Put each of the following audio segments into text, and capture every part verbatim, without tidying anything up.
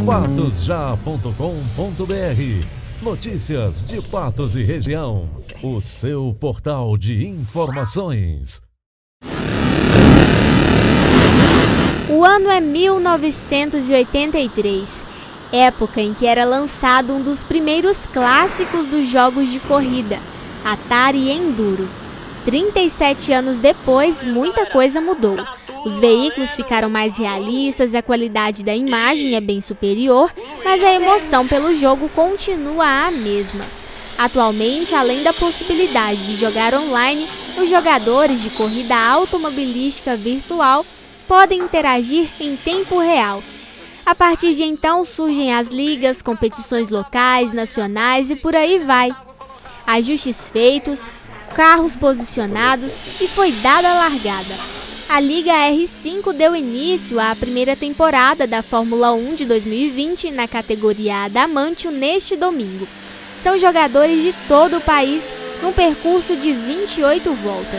patos já ponto com ponto br. Notícias de Patos e região. O seu portal de informações. O ano é mil novecentos e oitenta e três, época em que era lançado um dos primeiros clássicos dos jogos de corrida, Atari Enduro. trinta e sete anos depois, muita coisa mudou. Os veículos ficaram mais realistas, a qualidade da imagem é bem superior, mas a emoção pelo jogo continua a mesma. Atualmente, além da possibilidade de jogar online, os jogadores de corrida automobilística virtual podem interagir em tempo real. A partir de então, surgem as ligas, competições locais, nacionais e por aí vai. Ajustes feitos, carros posicionados e foi dada a largada. A Liga R cinco deu início à primeira temporada da Fórmula um de dois mil e vinte na categoria Adamantium neste domingo. São jogadores de todo o país num percurso de vinte e oito voltas.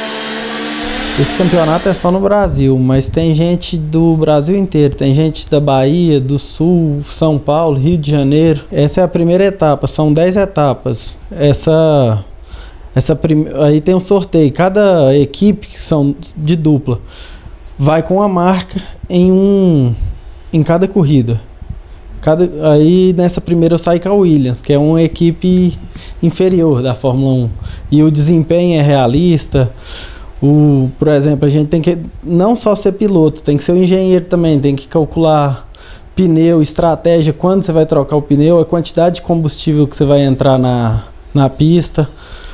Esse campeonato é só no Brasil, mas tem gente do Brasil inteiro. Tem gente da Bahia, do Sul, São Paulo, Rio de Janeiro. Essa é a primeira etapa, são dez etapas. Essa... Essa prim... Aí tem um sorteio, cada equipe, que são de dupla, vai com uma marca em, um... em cada corrida. Cada... Aí nessa primeira eu saí com a Williams, que é uma equipe inferior da Fórmula um. E o desempenho é realista. O... Por exemplo, a gente tem que não só ser piloto, tem que ser um engenheiro também, tem que calcular pneu, estratégia, quando você vai trocar o pneu, a quantidade de combustível que você vai entrar na, na pista.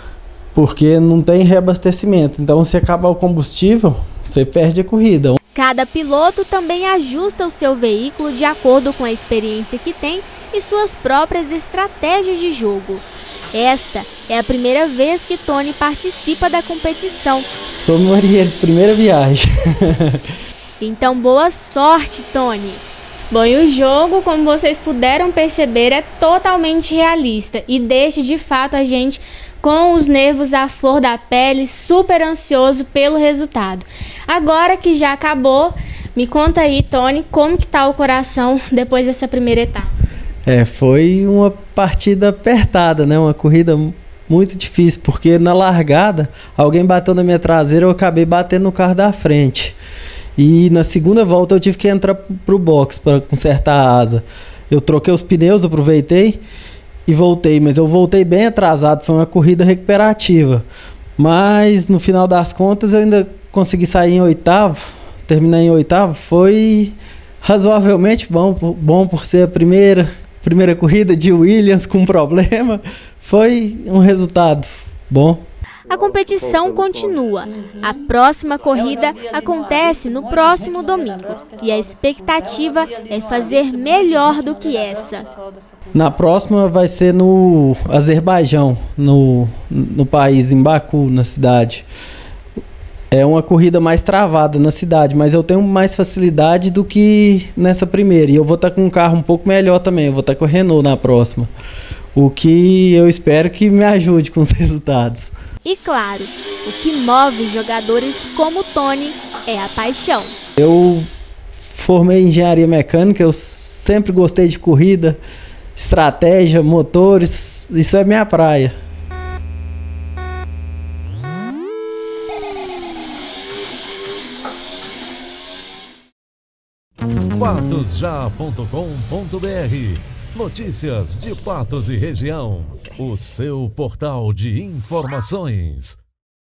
Porque não tem reabastecimento, então se acabar o combustível, você perde a corrida. Cada piloto também ajusta o seu veículo de acordo com a experiência que tem e suas próprias estratégias de jogo. Esta é a primeira vez que Tony participa da competição. Sou marinheiro de primeira viagem. Então boa sorte, Tony! Bom, e o jogo, como vocês puderam perceber, é totalmente realista e deixa de fato a gente com os nervos à flor da pele, super ansioso pelo resultado. Agora que já acabou, me conta aí, Tony, como que tá o coração depois dessa primeira etapa? É, foi uma partida apertada, né? Uma corrida muito difícil, porque na largada alguém bateu na minha traseira, eu acabei batendo no carro da frente. E na segunda volta eu tive que entrar pro box para consertar a asa. Eu troquei os pneus, aproveitei e voltei, mas eu voltei bem atrasado, foi uma corrida recuperativa. Mas no final das contas eu ainda consegui sair em oitavo, terminar em oitavo, foi razoavelmente bom, bom por ser a primeira, primeira corrida de Williams com problema, foi um resultado bom. A competição continua. A próxima corrida acontece no próximo domingo e a expectativa é fazer melhor do que essa. Na próxima vai ser no Azerbaijão, no, no país, em Baku, na cidade. É uma corrida mais travada na cidade, mas eu tenho mais facilidade do que nessa primeira. E eu vou estar com um carro um pouco melhor também, eu vou estar com a Renault na próxima. O que eu espero que me ajude com os resultados. E claro, o que move jogadores como Tony é a paixão. Eu formei em engenharia mecânica, eu sempre gostei de corrida, estratégia, motores, isso é minha praia. patos já ponto com ponto br. Notícias de Patos e região. O seu portal de informações.